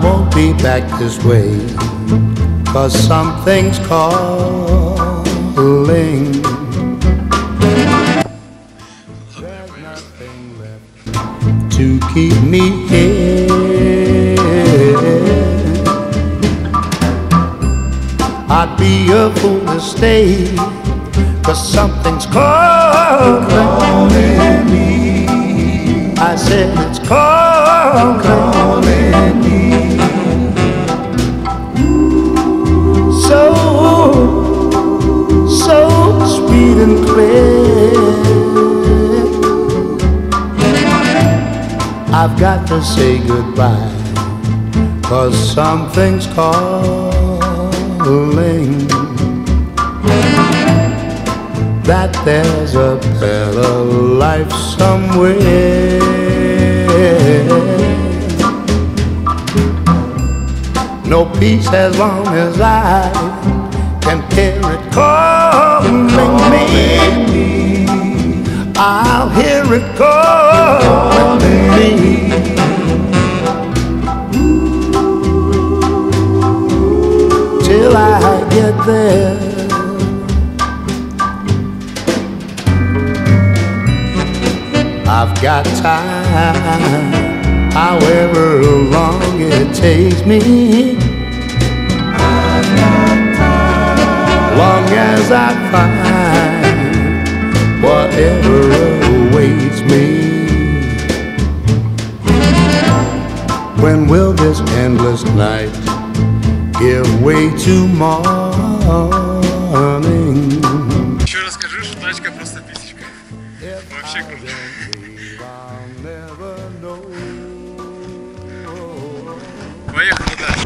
won't be back this way, 'cause something's calling. There's nothing left to keep me here. I'd be a fool to stay, 'cause something's calling me. I said it's calling me. So sweet and clear. I've got to say goodbye, 'cause something's calling. That there's a better life somewhere. No peace as long as I can hear it calling me. I'll hear it calling me. Till I get there. I've got time, however long it takes me. I've got time, long as I find whatever awaits me. When will this endless night give way to morning? Еще расскажи, что тачка просто писечка. Вообще круто. Поехали дальше.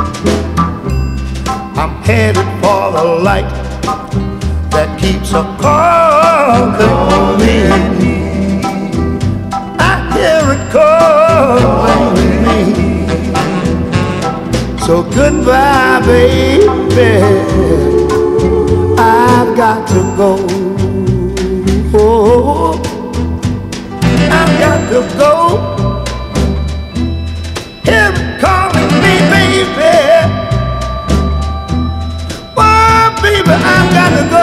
I'm headed for the light that keeps a calling me. I hear it calling me. So goodbye, baby. I've got to go. I've got to go. Hear it calling me, baby. Oh, baby, I've got to go.